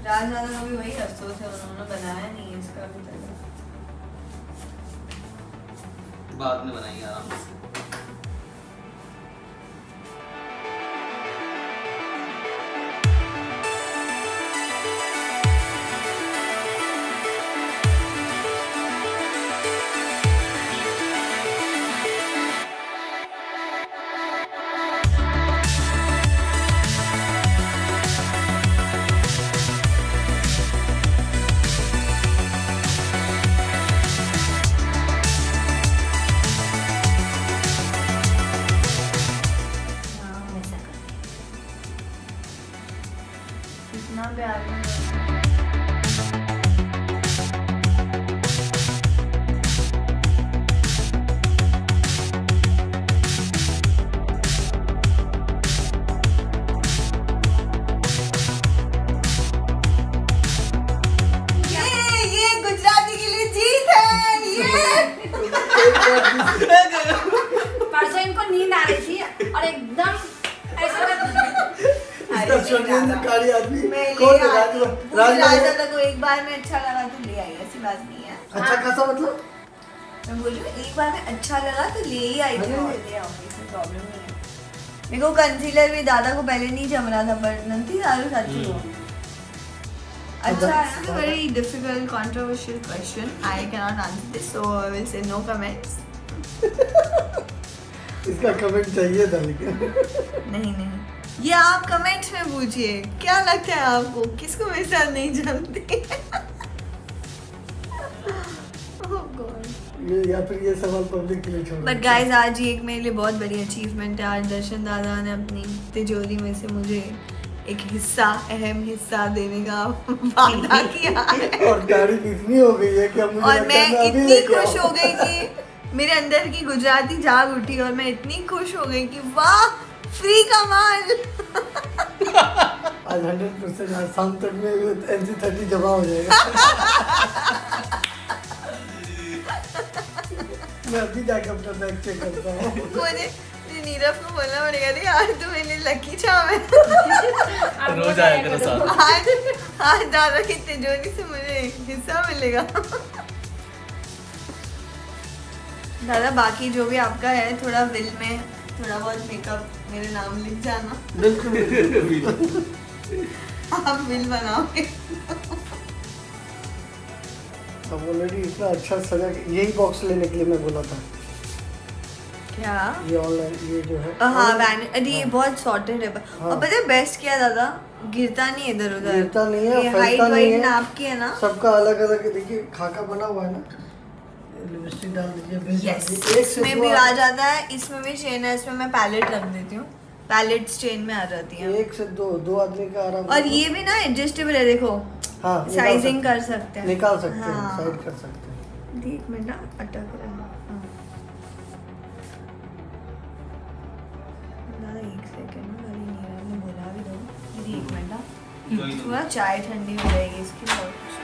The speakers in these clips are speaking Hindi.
राजदादा को भी वही अफसोस है, उन्होंने बनाया नहीं है इसका अभी तक। बाद में बनाएंगे आराम से। कितना प्यार है। ये गुजराती के लिए जीत है। ये परसों इनको नींद आ रही थी और एकदम ऐसा राजदादा को एक बार में अच्छा लगा तो ले आई, ऐसी बात नहीं है। अच्छा खासा मतलब मैं बोल रही हूँ एक बार में अच्छा लगा तो ले ही आई थी, ले आऊंगी, इसमें प्रॉब्लम नहीं है। मेरे को कंसीलर भी दादा को पहले नहीं जम रहा था, पर नंती दारू साथी हो। अच्छा है, very difficult controversial question, I can not answer this, so I will say no comments. इसका कमेंट चाहिए था लेकिन नहीं, ये आप कमेंट्स में पूछिए, क्या लगता है आपको किसको मेरे साथ नहीं जमती? ये या फिर ये सवाल पब्लिक के लिए छोड़। बट गाइस आज ये एक मेरे लिए बहुत बड़ी अचीवमेंट है। आज दर्शन दादा ने अपनी तिजोरी में से मुझे एक हिस्सा, अहम हिस्सा देने का वादा किया है। और तारीफ इतनी हो गई है कि अब मुझे और मैं इतनी खुश हो गई कि मेरे अंदर की गुजराती जाग उठी और मैं इतनी खुश हो गई कि वाह फ्री कमाल। आज 100% आज शाम तक में NC30 जमा हो जाएगा। मैं अभी जाकर अपना बैग चेक करता हूँ। मुझे नीरव को बोलना पड़ेगा था यार तू मेरे लकी चार्म है। रोज आया करो साथ। आज दादा की तिजोरी से मुझे हिस्सा मिलेगा। दादा बाकी जो भी आपका है थोड़ा बिल में थोड़ा बहुत मेकअप मेरे नाम लिख जाना। बिल्कुल आप बिल बनाओगे। अब ऑलरेडी इतना अच्छा सजा, यही बॉक्स लेने के लिए मैं बोला था। क्या ये ऑनलाइन ये जो है हाँ अरे ये बहुत सॉर्टेड है। हाँ। और पता है बेस्ट क्या दादा, गिरता नहीं इधर उधर, गिरता नहीं है, ये हाइट फैलता नहीं है। नाप की है ना, सबका अलग अलग देखिए खाका बना हुआ है ना। लिपस्टिक डाल दीजिए। यस इसमें भी आ जाता है, इसमें भी चेन है, इसमें मैं पैलेट रख देती हूँ, पैलेट चेन में आ जाती है। 1 से 2 आदमी का आराम। और ये भी ना एडजस्टेबल है, देखो हाँ साइजिंग कर सकते हैं, निकाल सकते हैं, हाँ। साइड कर सकते हैं। देख मिनट ना अटक रहा है। हाँ। दादा एक सेकंड ना, अरे नीरव ने बोला भी दो, दीदी एक मिनट ना, थोड़ा चाय ठंडी हो जाएगी इसकी। बहुत कुछ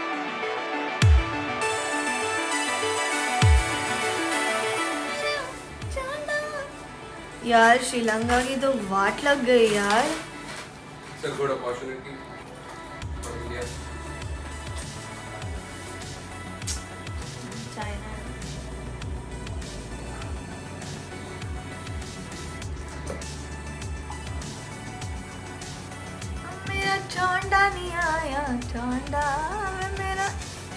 यार श्रीलंका की तो वाट लग गई यार। It's a good opportunity for India. China मेरा चौंडा नहीं आया, चौंडा मेरा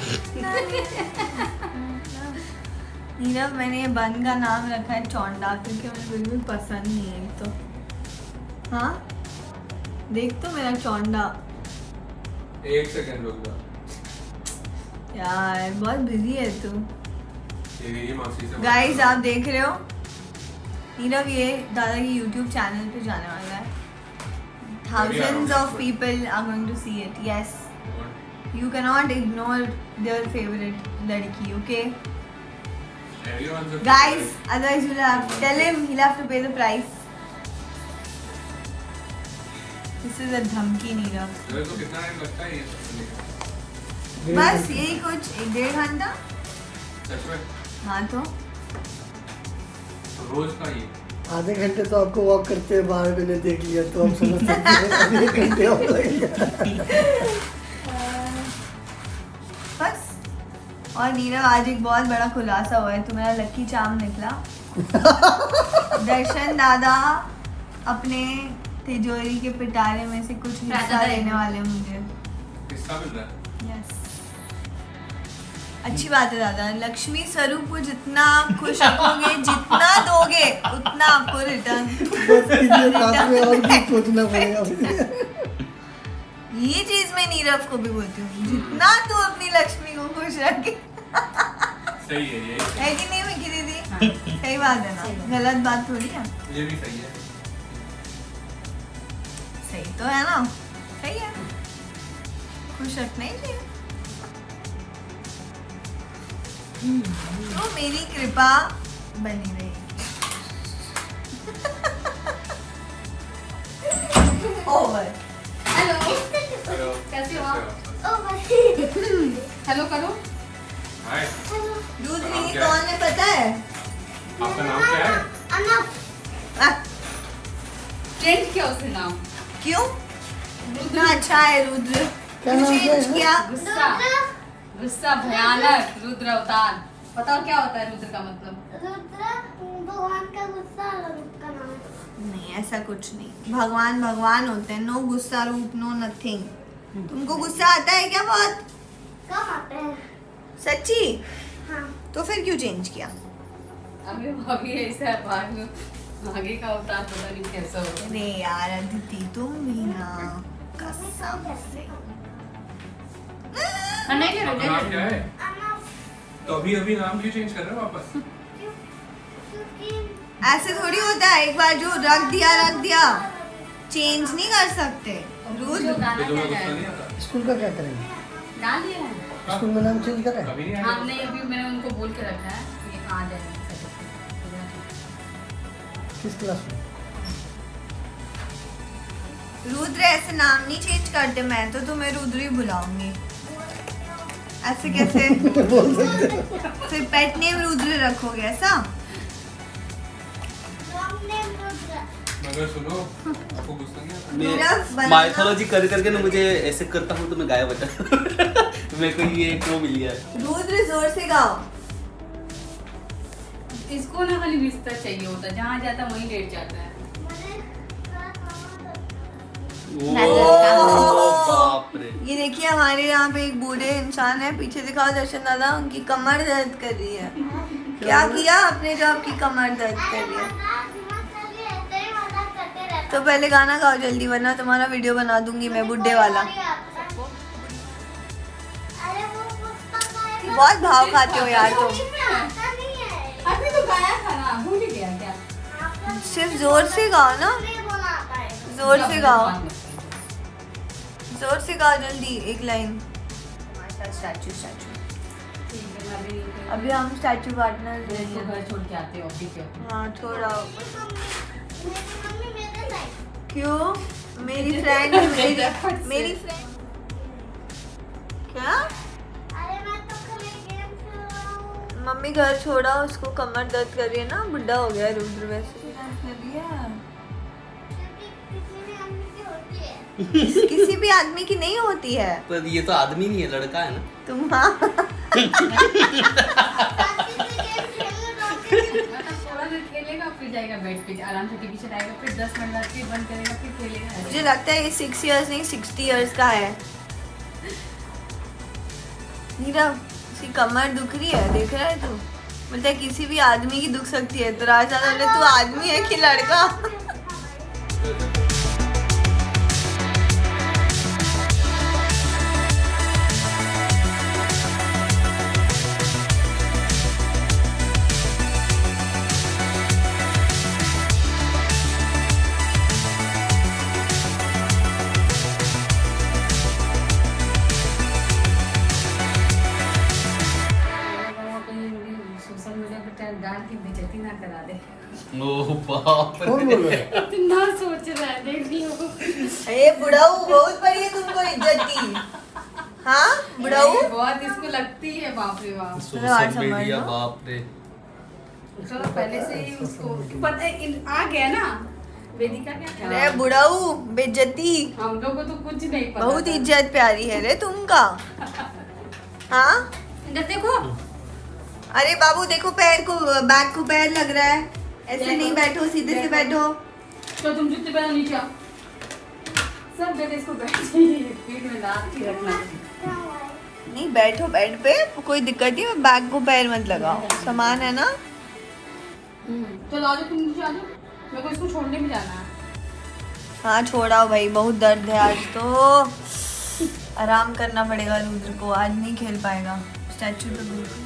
नीरव मैंने ये बन का नाम रखा है चौंडा क्योंकि मुझे बिल्कुल पसंद नहीं है। तो हाँ देख तो मेरा चौंडा। 1 सेकंड रुक जा। यार बहुत बिजी है तू। ये मासी से गाइस आप देख रहे हो नीरव ये दादा की यूट्यूब चैनल पे जाने वाला है। Thousands of people are going to see it. Yes, you cannot ignore their favorite ladki. Okay. Everyone's a Guys, otherwise you'll have to tell him he'll have to pay the price. This is a धमकी नीरव। तेरे को कितना टाइम लगता है ये सब करने का? बस यही कुछ 1-1.5 घंटा। सच में? हाँ तो रोज का ये आधे घंटे तो आपको वॉक करते हुए बाहर मैंने देख लिया, तो हम समझ सकते हैं 1 घंटे हो गए। बस। और नीरव आज एक बहुत बड़ा खुलासा हुआ है, तुम्हारा लकी चार्म निकला। दर्शन दादा अपने तिजोरी के पिटारे में से कुछ हिस्सा देने वाले मुझे। हिस्सा मिल रहा है। यस, अच्छी बात है दादा। लक्ष्मी स्वरूप को जितना खुश रखोगे, जितना दोगे, उतना आपको रिटर्न। बस कीजिए, साथ में और भी सोचना पड़ेगा। ये चीज मैं नीरव को भी बोलती हूँ, जितना तू अपनी लक्ष्मी को खुश रखे। सही है ये। है कि नहीं मिकी दीदी? सही बात है ना, गलत बात थोड़ी है। ये भी सही है। सही तो है ना, सही है, खुश रखना ही चाहिए। तो मेरी कृपा बनी रहेगी। ओवर। Hello hello. कैसे हो आप? हेलो करो। हाय। दूध नहीं कौन है पता है? आपका नाम क्या है? चेंज किया उसने नाम। क्यों? इतना अच्छा है रुद्र, क्या क्यों नाम चेंज है? किया? गुस्सा गुस्सा भयानक रुद्र अवतार। बताओ क्या होता है रुद्र का मतलब? भगवान का गुस्सा रूप का नाम है। नहीं, ऐसा कुछ नहीं। भगवान भगवान होते हैं, नो गुस्सा रूप, नो नथिंग। तुमको गुस्सा आता है क्या बहुत? कम आते हैं। सच्ची? हाँ। तो फिर क्यों चेंज किया? अभी ऐसा है, बाद में आगे का अवतार पता नहीं कैसा होगा। अरे यार अदिति तुम भी ना, कसम से। नहीं ले आपका नाम क्या है? अनफ, तो अभी नाम क्यों चेंज कर रहे हो वापस? क्योंकि ऐसे थोड़ी होता है, एक बार जो रख दिया चेंज नहीं कर सकते। रुद्र जो गाना ये तुम्हें क्या गुस्सा नहीं गाया? आता? स्कूल का क्या करेंगे? डाल दिया है। स्कूल में नाम चेंज करें? कभी नहीं आया? हमने अभी मैंने उनको बोल के रखा है कि आ जाएंगे। किस क्लास में? रुद्र ऐसे नाम नहीं चेंज करते, मैं तो तुम्हें रुद्र ही बुलाऊंगी। ऐसे कैसे? बोल सकते हो। फिर पेट नेम रुद्र रखोगे ऐसा? Long name Rudra. मगर सुनो, आपको गुस्सा नहीं आता? नीरव, मैं माइथोलॉजी कर करके ना मुझे ऐसे करता हूँ तो मैं गायब हो जाता हूँ। मेरे को ये क्यों मिल गया? रुद्र जोर से गाओ। इसको ना खाली बिस्तर चाहिए होता है, जहाँ जाता वहीं लेट जाता है। ओ बाप रे। ये देखिए हमारे यहाँ पे एक बूढ़े इंसान है, पीछे दिखाओ दर्शन दादा, उनकी कमर दर्द कर रही है। क्या किया आपने जो आपकी कमर दर्द कर रही है? तो पहले गाना गाओ जल्दी, वरना तुम्हारा वीडियो बना दूंगी मैं बुड्ढे वाला। बहुत भाव खाते हो यार तुम। अभी तो गाया था ना, भूल ही गया क्या? सिर्फ जोर से गाओ ना, जोर से गाओ, जोर से गाओ जल्दी एक लाइन। स्टैचू ठीक है, मैं अभी अभी हम स्टैचू पार्टनर इसको घर छोड़ के आते हो ऑफिस के। हाँ थोड़ा। क्यों? मेरी फ्रेंड मेरी फ्रेंड क्या? मम्मी घर छोड़ा, उसको कमर दर्द कर रही है ना, बुढ़ा हो गया रुद्र वैसे। किसी भी आदमी की नहीं होती है। पर ये तो आदमी नहीं है, लड़का है ना। तुम हाँ। थोड़ा देर खेलेगा फिर जाएगा बेड पे, आराम से टीवी चलाएगा, फिर 10 मिनट बाद फिर बंद करेगा, फिर खेलेगा। मुझे लगता है ये 6 इयर्स नहीं 60 इयर्स का है। नीरव उसकी कमर दुख रही है, देख रहा है तू? बोलता है किसी भी आदमी की दुख सकती है, तो राजा बोले तू आदमी है कि लड़का? सोशल मीडिया पे डाल के बेइज्जती ना करा दे। ओ बाप रे। कौन बोल रहा है? इतना सोच रहा है, देख लो। ए बुढ़ाऊ बहुत बड़ी है तुमको इज्जत की। हाँ बुढ़ाऊ बहुत इसको लगती है, बाप रे बाप। सोशल मीडिया बाप रे। चलो पहले से ही उसको पता है आ गया ना वेदिका क्या अरे बुढ़ाऊ बेइज्जती, हम लोग को तो कुछ नहीं पता बहुत इज्जत प्यारी है रे तुमका। हाँ इधर देखो अरे बाबू देखो पैर को, बैक को पैर लग रहा है, ऐसे नहीं बैठो, सीधे से बैठो। तो तुम जूते पहनो नीचे आओ। सब जगह इसको बैठ पीठ में लाद के रखना। नहीं बैठो बेड पे, कोई दिक्कत नहीं, बैक को पैर मत लगाओ, सामान है ना। चलो आ जाओ तुम नीचे आ जाओ, मेरे को इसको छोड़ने भी जाना है। हाँ छोड़ाओ भाई, बहुत दर्द है आज तो, आराम करना पड़ेगा रुद्र को, आज नहीं खेल पाएगा स्टैचू पे बिल्कुल।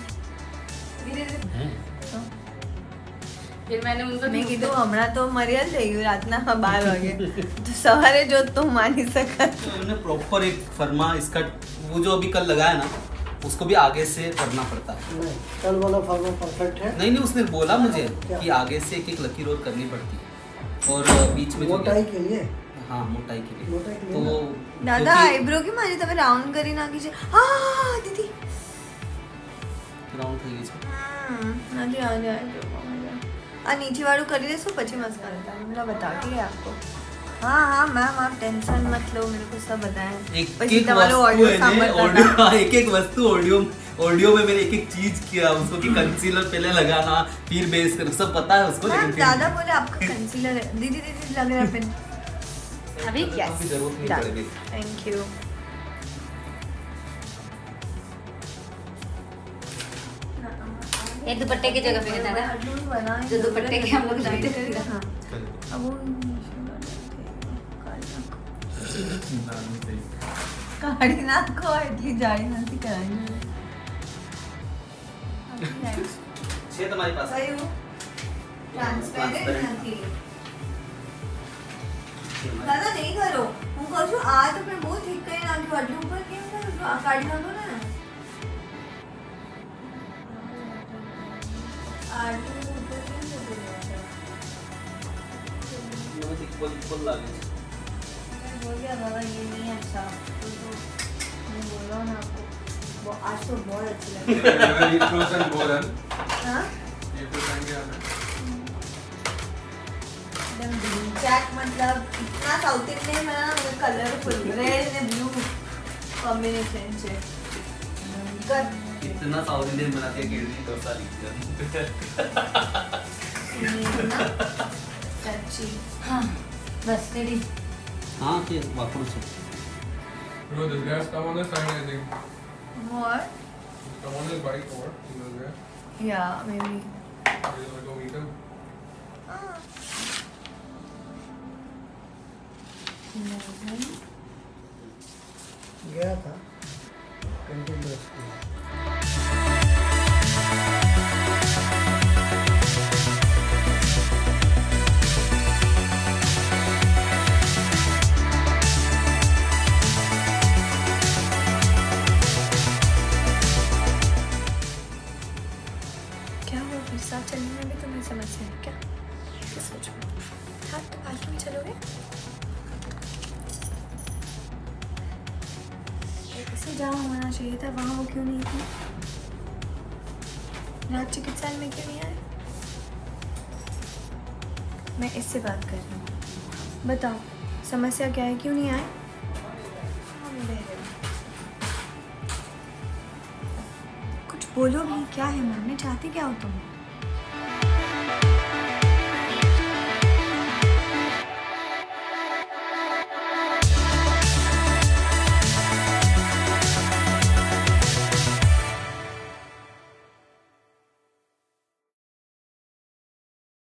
फिर मैंने उनको मैं कीधું હમણાં તો મર્યા થઈ ગયું, રાતના 12 વાગે તો સવારે જો તો માની શકાય। तो हमने प्रॉपर एक फर्मा इसका वो जो अभी कल लगाया ना उसको भी आगे से करना पड़ता है। नहीं, कल वाला फॉर्मा परफेक्ट है। नहीं उसने बोला मुझे क्या? कि आगे से एक एक लकीर और करनी पड़ती है और बीच में जो मोटाई के लिए। हाँ मोटाई के लिए। मोटाई के लिए तो ना। દાદા આઈબ્રો કે મારી તમે રાઉન્ડ કરી નાખી છે। હા દીદી राउंड થઈ ગઈ છે। આજે આજે આ નીચે વાળું કરી દેશો પછી મસ્કારા मैं बता के गया आपको। हाँ हाँ मैम आप टेंशन मत लो, मेरे को सब बताएं। एक પછી एक તમારો वस्तु ऑडियो है સાંભળતા ऑडियो હતા। एक एक वस्तु ऑडियो में मैंने एक एक चीज किया उसको कि कंसीलर पहले लगाना फिर बेस कर सब पता है उसको। मैम लेकिन फिर दादा बोले आपका कंसीलर है। दीदी दीदी लग रहा है पेन अभी। यस की जरूरत नहीं पड़ेगी। Thank you. ये दुपट्टे की जगह पे दादा जो दुपट्टे के हम लोग लाते थे। हाँ अब वो કાઢી નાખો, એટલી જાડી નથી કરવાની। છે તમારી પાસે કયું ટ્રાન્સપેરેન્ટ નથી દાદા, નહીં કરો। હું કહું છું આ તો મેં બહુ ઠીક કરી નાખ્યું, આટલું ઉપર કેમ કરું છું? આ કાઢી નાખો ને, આટલું ઉપર કેમ કરું? इक्वल लागे बोल गया बाबा ये नहीं है अच्छा, तो मैं बोल रहा हूँ ना आपको, आज तो बहुत अच्छी लगी। ये फ्रोजन बोरन हाँ ये तो खाएंगे हमें। एकदम ढिंचैक, मतलब इतना साउथ इंडियन बना ना, कलरफुल रेड ने ब्लू कॉम्बिनेशन से इतना साउथ इंडियन बनाते हैं केरली डोसा लिखकर सच्ची। हाँ बस रेडी। हाँ के वापस से Bro, this guy's come on the side, I think. What? Come on his bike over. This guy. Yeah, maybe. You wanna go meet him? गया था कंटिन्यूअस। क्या वो फिर साथ चलने में भी तुम्हें समस्या है क्या? सोचो हाँ तो आगे में चलोगे? ऐसे जहाँ होना चाहिए था वहाँ वो क्यों नहीं थी? राज चिकित्सालय में क्यों नहीं आए? मैं इससे बात कर रही हूँ, बताओ समस्या क्या है, क्यों नहीं आए? कुछ बोलो भी, क्या है मन में, चाहते क्या हो तुम?